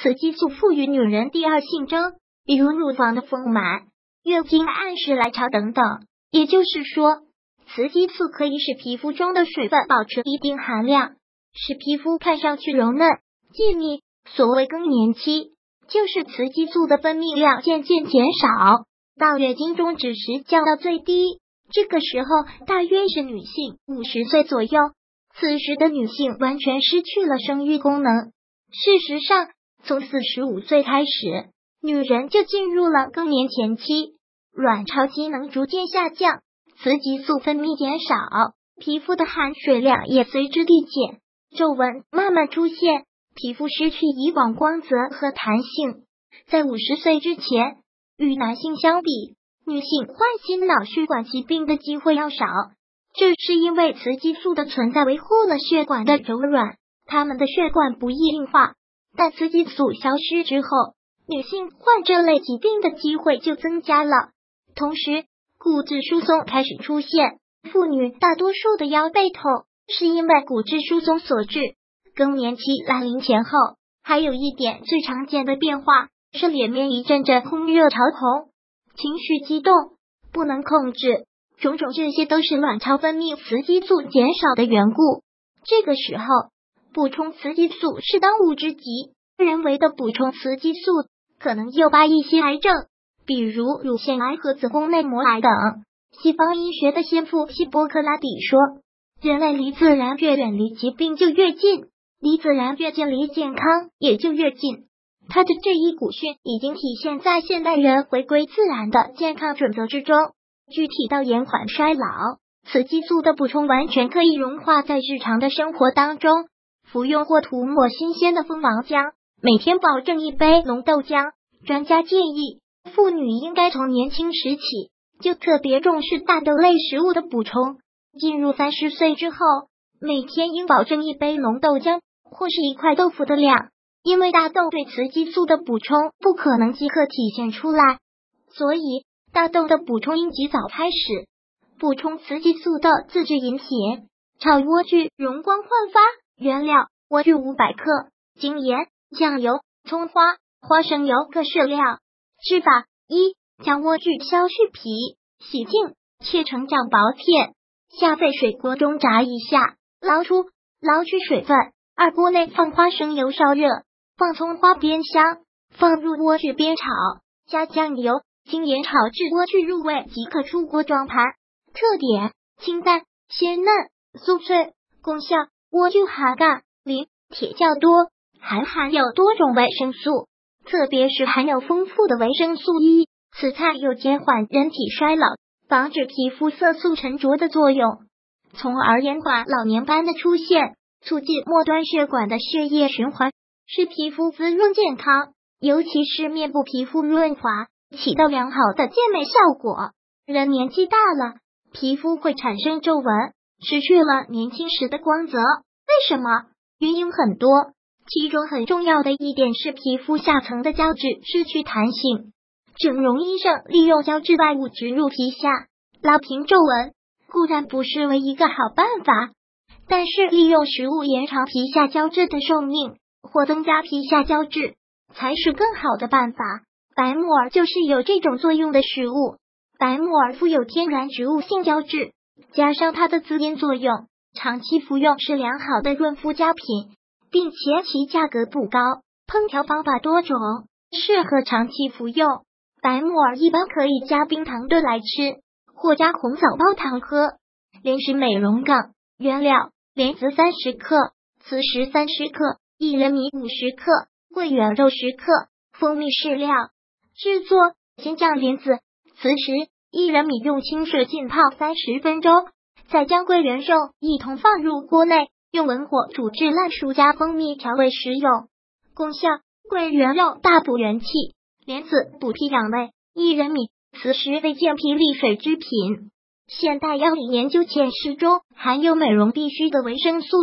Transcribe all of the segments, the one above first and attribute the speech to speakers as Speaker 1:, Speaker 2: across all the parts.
Speaker 1: 雌激素赋予女人第二性征，比如乳房的丰满、月经按时来潮等等。也就是说，雌激素可以使皮肤中的水分保持一定含量，使皮肤看上去柔嫩、细腻。所谓更年期，就是雌激素的分泌量渐渐减少，到月经中止时降到最低。这个时候大约是女性50岁左右，此时的女性完全失去了生育功能。事实上，从45岁开始，女人就进入了更年前期，卵巢机能逐渐下降，雌激素分泌减少，皮肤的含水量也随之递减，皱纹慢慢出现，皮肤失去以往光泽和弹性。在50岁之前，与男性相比，女性患心脑血管疾病的机会要少，这是因为雌激素的存在维护了血管的柔软，它们的血管不易硬化。但雌激素消失之后，女性患这类疾病的机会就增加了。同时，骨质疏松开始出现，妇女大多数的腰背痛是因为骨质疏松所致。更年期来临前后，还有一点最常见的变化是脸面一阵阵红热潮红，情绪激动，不能控制，种种这些都是卵巢分泌雌激素减少的缘故。这个时候，补充雌激素是当务之急。人为的补充雌激素可能诱发一些癌症，比如乳腺癌和子宫内膜癌等。西方医学的先父希波克拉底说，人类离自然越远离疾病就越近，离自然越近离健康也就越近。他的这一古训已经体现在现代人回归自然的健康准则之中。具体到延缓衰老，雌激素的补充完全可以融化在日常的生活当中。服用或涂抹新鲜的蜂王浆，每天保证1杯浓豆浆。专家建议，妇女应该从年轻时起就特别重视大豆类食物的补充。进入30岁之后，每天应保证1杯浓豆浆或是1块豆腐的量，因为大豆对雌激素的补充不可能即刻体现出来，所以大豆的补充应及早开始。补充雌激素的自制饮品：炒莴苣容光焕发。原料：莴苣500克，精盐、酱油、葱花、花生油各适量。吃法：一、将莴苣削去皮，洗净，切成较薄片，下沸水锅中炸一下，捞出，捞去水分。2、锅内放花生油烧热，放葱花煸香，放入莴苣煸炒，加酱油、精盐炒至莴苣入味即可出锅装盘。特点：清淡、鲜嫩、酥脆。功效：莴苣含钙、磷、铁较多，还含有多种维生素，特别是含有丰富的维生素 E。此菜有减缓人体衰老、防止皮肤色素沉着的作用，从而延缓老年斑的出现，促进末端血管的血液循环，使皮肤滋润健康，尤其是面部皮肤润滑，起到良好的健美效果。人年纪大了，皮肤会产生皱纹，失去了年轻时的光泽。为什么？原因很多，其中很重要的一点是皮肤下层的胶质失去弹性。整容医生利用胶质外物植入皮下，拉平皱纹，固然不失为一个好办法，但是利用食物延长皮下胶质的寿命，或增加皮下胶质，才是更好的办法。白木耳就是有这种作用的食物。白木耳富有天然植物性胶质，加上它的滋阴作用，长期服用是良好的润肤佳品，并且其价格不高，烹调方法多种，适合长期服用。白木耳一般可以加冰糖炖来吃，或加红枣煲汤喝。莲石美容杠原料：莲子30克，磁石30克，薏仁米50克，桂圆肉10克，蜂蜜适量。制作：先将莲子、磁石、薏仁米用清水浸泡30分钟，再将桂圆肉一同放入锅内，用文火煮至烂熟，加蜂蜜调味食用。功效：桂圆肉大补元气，莲子补脾养胃，薏仁米、磁石为健脾利水之品。现代药理研究显示中含有美容必需的维生素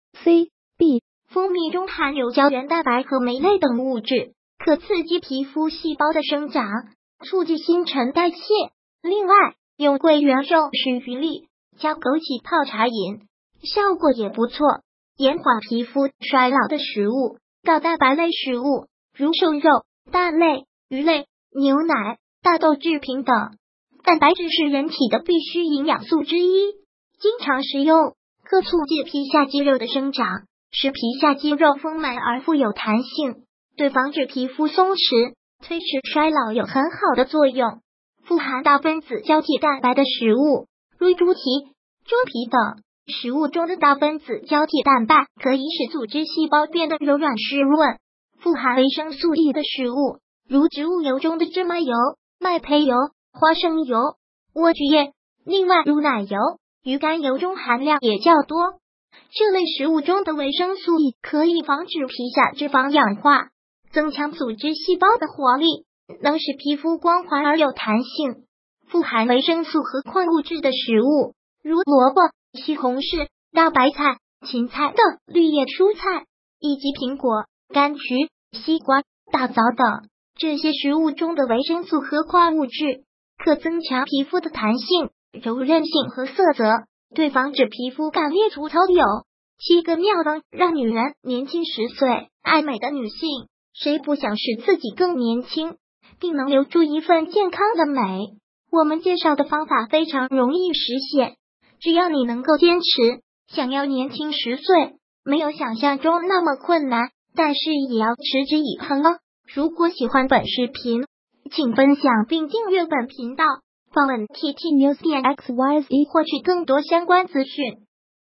Speaker 1: A、C、B， 蜂蜜中含有胶原蛋白和酶类等物质，可刺激皮肤细胞的生长，促进新陈代谢。另外，用桂圆肉取鱼粒，加枸杞泡茶饮，效果也不错。延缓皮肤衰老的食物：高蛋白类食物， 如瘦肉、蛋类、鱼类、牛奶、大豆制品等。蛋白质是人体的必需营养素之一，经常食用可促进皮下肌肉的生长，使皮下肌肉丰满而富有弹性，对防止皮肤松弛、推迟衰老有很好的作用。富含大分子胶体蛋白的食物，如猪蹄、猪皮等食物中的大分子胶体蛋白可以使组织细胞变得柔软湿润。富含维生素 E 的食物，如植物油中的芝麻油、麦胚油、花生油、莴苣叶，另外如奶油、鱼肝油中含量也较多。这类食物中的维生素 E 可以防止皮下脂肪氧化，增强组织细胞的活力，能使皮肤光滑而有弹性。富含维生素和矿物质的食物，如萝卜、西红柿、大白菜、芹菜等绿叶蔬菜，以及苹果、柑橘、西瓜、大枣等。这些食物中的维生素和矿物质可增强皮肤的弹性、柔韧性和色泽，对防止皮肤干裂粗糙有7个妙方，让女人年轻10岁。爱美的女性，谁不想使自己更年轻，并能留住一份健康的美？我们介绍的方法非常容易实现，只要你能够坚持，想要年轻10岁，没有想象中那么困难，但是也要持之以恒哦。如果喜欢本视频，请分享并订阅本频道，访问 ttnews.xyz 获取更多相关资讯。